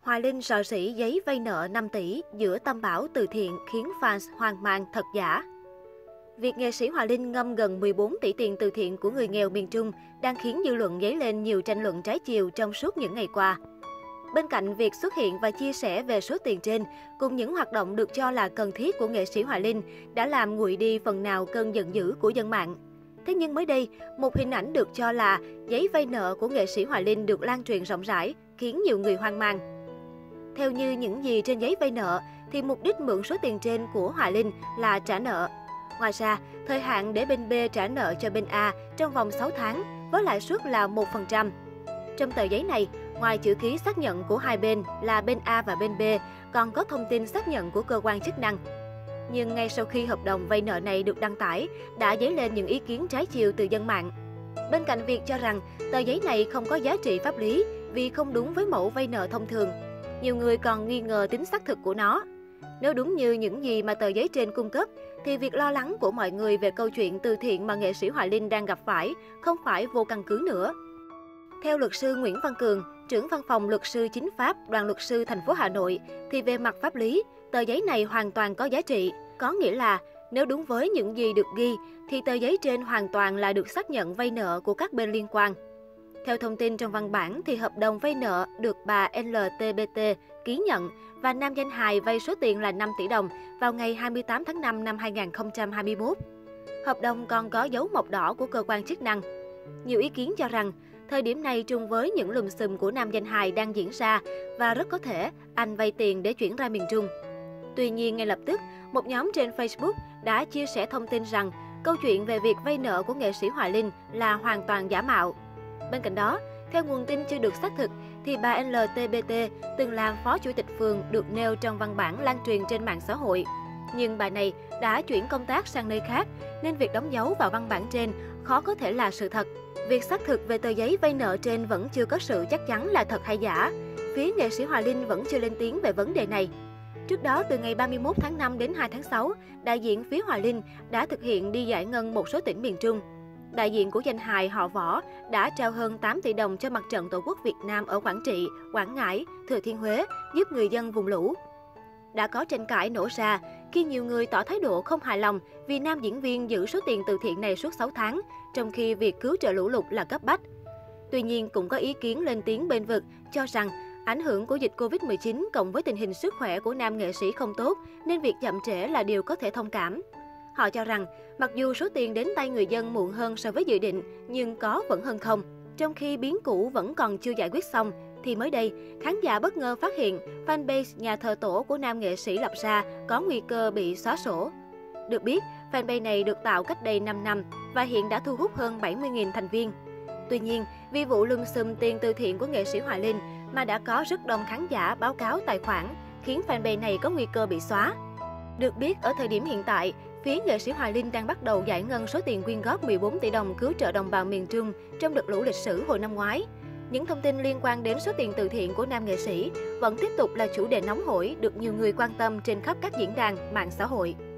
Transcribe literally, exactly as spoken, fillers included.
Hoài Linh rò rỉ giấy vay nợ năm tỷ giữa tâm bão từ thiện khiến fans hoang mang thật giả. Việc nghệ sĩ Hoài Linh ngâm gần mười bốn tỷ tiền từ thiện của người nghèo miền Trung đang khiến dư luận dấy lên nhiều tranh luận trái chiều trong suốt những ngày qua. Bên cạnh việc xuất hiện và chia sẻ về số tiền trên, cùng những hoạt động được cho là cần thiết của nghệ sĩ Hoài Linh đã làm nguội đi phần nào cơn giận dữ của dân mạng. Thế nhưng mới đây, một hình ảnh được cho là giấy vay nợ của nghệ sĩ Hoài Linh được lan truyền rộng rãi, khiến nhiều người hoang mang. Theo như những gì trên giấy vay nợ, thì mục đích mượn số tiền trên của Hoài Linh là trả nợ. Ngoài ra, thời hạn để bên B trả nợ cho bên A trong vòng sáu tháng với lãi suất là một phần trăm. Trong tờ giấy này, ngoài chữ ký xác nhận của hai bên là bên A và bên B, còn có thông tin xác nhận của cơ quan chức năng. Nhưng ngay sau khi hợp đồng vay nợ này được đăng tải, đã dấy lên những ý kiến trái chiều từ dân mạng. Bên cạnh việc cho rằng tờ giấy này không có giá trị pháp lý vì không đúng với mẫu vay nợ thông thường, nhiều người còn nghi ngờ tính xác thực của nó. Nếu đúng như những gì mà tờ giấy trên cung cấp, thì việc lo lắng của mọi người về câu chuyện từ thiện mà nghệ sĩ Hoài Linh đang gặp phải không phải vô căn cứ nữa. Theo luật sư Nguyễn Văn Cường, trưởng văn phòng luật sư chính pháp Đoàn luật sư thành phố Hà Nội, thì về mặt pháp lý, tờ giấy này hoàn toàn có giá trị. Có nghĩa là nếu đúng với những gì được ghi, thì tờ giấy trên hoàn toàn là được xác nhận vay nợ của các bên liên quan. Theo thông tin trong văn bản, thì hợp đồng vay nợ được bà L T B T ký nhận và nam danh hài vay số tiền là năm tỷ đồng vào ngày hai mươi tám tháng năm năm hai nghìn không trăm hai mươi mốt. Hợp đồng còn có dấu mộc đỏ của cơ quan chức năng. Nhiều ý kiến cho rằng, thời điểm này trùng với những lùm xùm của nam danh hài đang diễn ra và rất có thể anh vay tiền để chuyển ra miền Trung. Tuy nhiên, ngay lập tức, một nhóm trên Facebook đã chia sẻ thông tin rằng câu chuyện về việc vay nợ của nghệ sĩ Hoài Linh là hoàn toàn giả mạo. Bên cạnh đó, theo nguồn tin chưa được xác thực, thì bà L T B T từng làm phó chủ tịch phường được nêu trong văn bản lan truyền trên mạng xã hội. Nhưng bà này đã chuyển công tác sang nơi khác, nên việc đóng dấu vào văn bản trên khó có thể là sự thật. Việc xác thực về tờ giấy vay nợ trên vẫn chưa có sự chắc chắn là thật hay giả. Phía nghệ sĩ Hoài Linh vẫn chưa lên tiếng về vấn đề này. Trước đó, từ ngày ba mươi mốt tháng năm đến hai tháng sáu, đại diện phía Hoài Linh đã thực hiện đi giải ngân một số tỉnh miền Trung. Đại diện của danh hài họ Võ đã trao hơn tám tỷ đồng cho Mặt trận Tổ quốc Việt Nam ở Quảng Trị, Quảng Ngãi, Thừa Thiên Huế giúp người dân vùng lũ. Đã có tranh cãi nổ ra khi nhiều người tỏ thái độ không hài lòng vì nam diễn viên giữ số tiền từ thiện này suốt sáu tháng, trong khi việc cứu trợ lũ lụt là cấp bách. Tuy nhiên, cũng có ý kiến lên tiếng bênh vực cho rằng ảnh hưởng của dịch Covid mười chín cộng với tình hình sức khỏe của nam nghệ sĩ không tốt nên việc chậm trễ là điều có thể thông cảm. Họ cho rằng, mặc dù số tiền đến tay người dân muộn hơn so với dự định, nhưng có vẫn hơn không. Trong khi biến cũ vẫn còn chưa giải quyết xong, thì mới đây, khán giả bất ngờ phát hiện fanpage nhà thờ tổ của nam nghệ sĩ lập ra có nguy cơ bị xóa sổ. Được biết, fanpage này được tạo cách đây năm năm và hiện đã thu hút hơn bảy mươi nghìn thành viên. Tuy nhiên, vì vụ lùm xùm tiền từ thiện của nghệ sĩ Hoài Linh mà đã có rất đông khán giả báo cáo tài khoản, khiến fanpage này có nguy cơ bị xóa. Được biết, ở thời điểm hiện tại, phía nghệ sĩ Hoài Linh đang bắt đầu giải ngân số tiền quyên góp mười bốn tỷ đồng cứu trợ đồng bào miền Trung trong đợt lũ lịch sử hồi năm ngoái. Những thông tin liên quan đến số tiền từ thiện của nam nghệ sĩ vẫn tiếp tục là chủ đề nóng hổi được nhiều người quan tâm trên khắp các diễn đàn mạng xã hội.